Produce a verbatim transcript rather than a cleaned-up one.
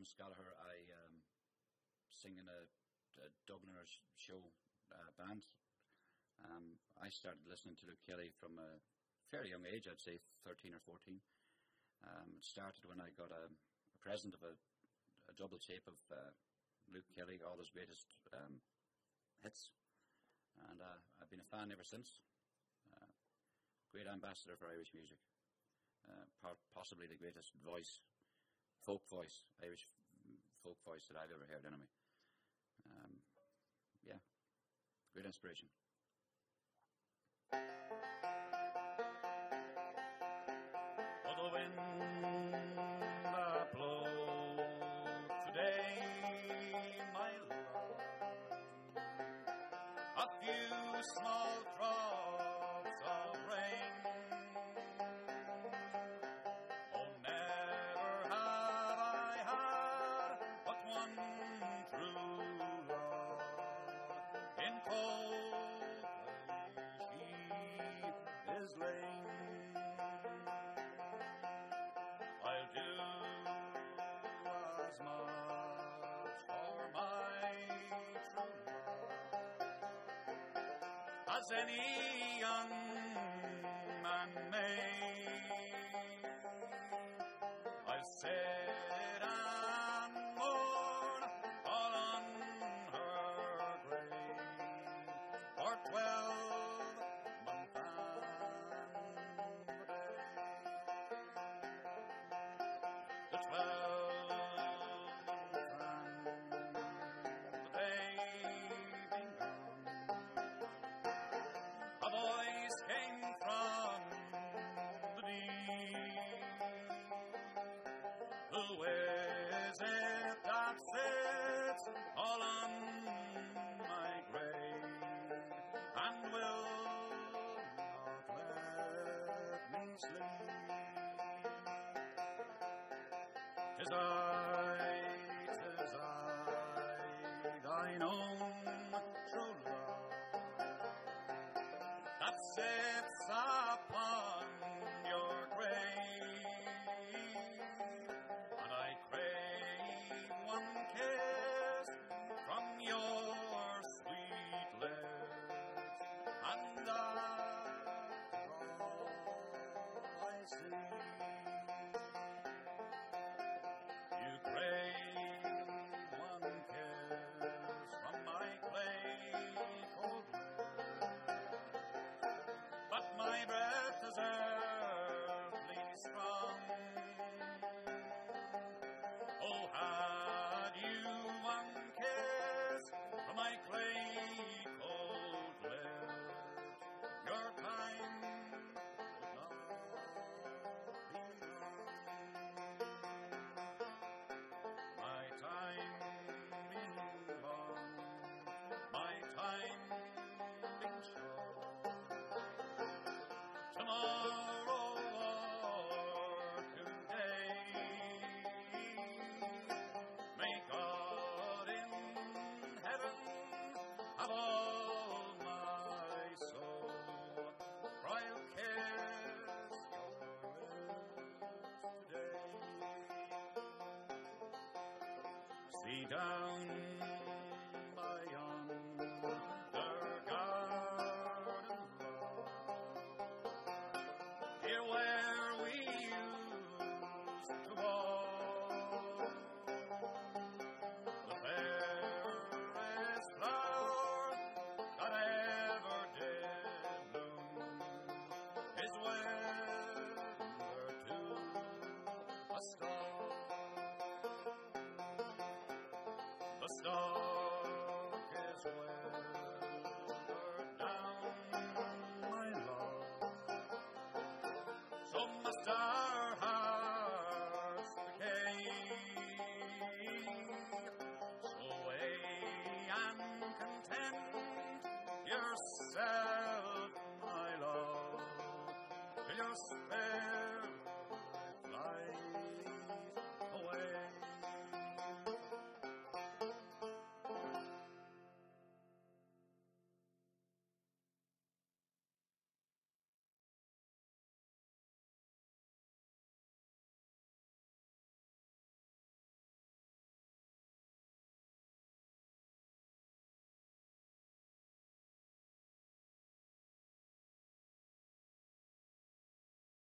name's Gallagher. I um, sing in a, a Dubliners show uh, band. Um, I started listening to Luke Kelly from a fairly young age, I'd say thirteen or fourteen. Um, it started when I got a, a present of a, a double tape of uh, Luke Kelly, all his greatest um, hits. And uh, I've been a fan ever since. Uh, great ambassador for Irish music. Uh, possibly the greatest voice, folk voice, Irish folk voice that I've ever heard anyway. Um, yeah, great inspiration. For the wind that blows today, my love, a few small drops of rain. Oh, never have I had but one true love. In cold place he is lain. I'll do as much for my true love as any young man may. I'll sit and mourn all on her grave for twelve months and a day. The twelve and the day being gone, a voice came from the deep. Who is it that sits all on my grave and will not let me sleep? 'Tis I, 'tis I, thine own true love, that sits upon your grave, and I crave one kiss from your sweet lips, and that's all I see. You crave one kiss from my clay cold lips, but my breath is earthly strong. Oh, had you one kiss from my clay cold lips, your time would not be long. My time being long, my time being short, tomorrow or today, may God in heaven have all my soul, for I'll kiss your lips today. See down by yonder garden wall, here where we used to walk, the fairest flower that ever did bloom is withered to a stalk. The stalk is withered down, my love, so must our hearts decay. So weigh and content yourself, my love, till your